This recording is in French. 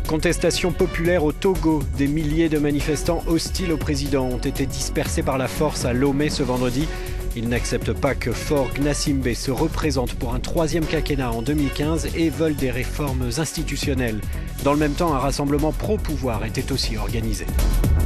Contestation populaire au Togo. Des milliers de manifestants hostiles au président ont été dispersés par la force à Lomé ce vendredi. Ils n'acceptent pas que Faure Gnassingbé se représente pour un troisième quinquennat en 2015 et veulent des réformes institutionnelles. Dans le même temps, un rassemblement pro-pouvoir était aussi organisé.